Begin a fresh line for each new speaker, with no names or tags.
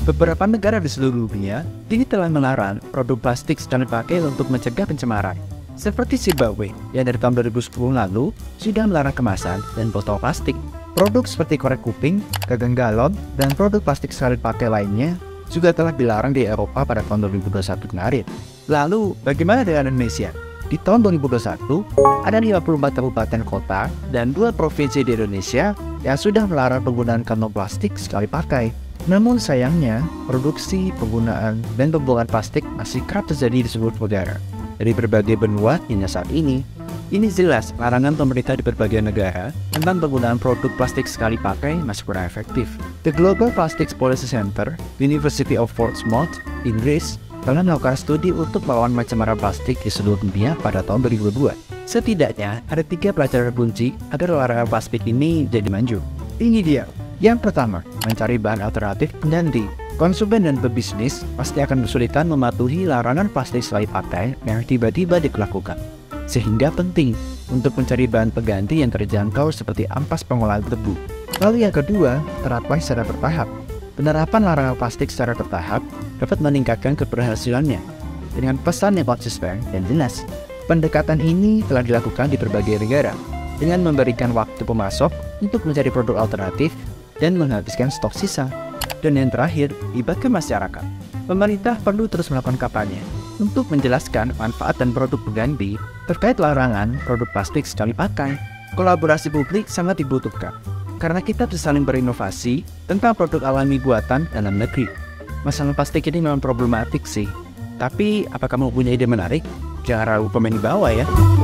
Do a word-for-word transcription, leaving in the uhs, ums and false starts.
Beberapa negara di seluruh dunia kini telah melarang produk plastik sekali pakai untuk mencegah pencemaran. Seperti Zimbabwe yang dari tahun dua ribu sepuluh lalu sudah melarang kemasan dan botol plastik. Produk seperti korek kuping, gagang galon, dan produk plastik sekali pakai lainnya juga telah dilarang di Eropa pada tahun dua ribu dua puluh satu kemarin. Lalu, bagaimana dengan Indonesia? Di tahun dua ribu dua puluh satu, ada lima puluh empat kabupaten kota dan dua provinsi di Indonesia yang sudah melarang penggunaan kantong plastik sekali pakai. Namun sayangnya, produksi, penggunaan, dan pembuangan plastik masih kerap terjadi di seluruh negara. Dari berbagai benua hingga saat ini, ini jelas larangan pemerintah di berbagai negara tentang penggunaan produk plastik sekali pakai masih kurang efektif. The Global Plastics Policy Center, University of Portsmouth, Inggris, telah melakukan studi untuk melawan pencemaran plastik di seluruh dunia pada tahun dua ribu dua. Setidaknya ada tiga pelajaran kunci agar larangan plastik ini jadi maju. Ini dia. Yang pertama, mencari bahan alternatif pengganti. Konsumen dan pebisnis pasti akan kesulitan mematuhi larangan plastik sekali pakai yang tiba-tiba dilakukan. Sehingga penting untuk mencari bahan pengganti yang terjangkau seperti ampas pengolahan tebu. Lalu yang kedua, terapkan secara bertahap. Penerapan larangan plastik secara bertahap dapat meningkatkan keberhasilannya dengan pesan yang konsisten dan jelas. Pendekatan ini telah dilakukan di berbagai negara dengan memberikan waktu pemasok untuk mencari produk alternatif dan menghabiskan stok sisa. Dan yang terakhir, libatkan masyarakat. Pemerintah perlu terus melakukan kampanye untuk menjelaskan manfaat dan produk pengganti terkait larangan produk plastik sekali pakai. Kolaborasi publik sangat dibutuhkan karena kita bisa saling berinovasi tentang produk alami buatan dalam negeri. Masalah plastik ini memang problematik sih, tapi apa kamu punya ide menarik? Jangan ragu komen di bawah ya.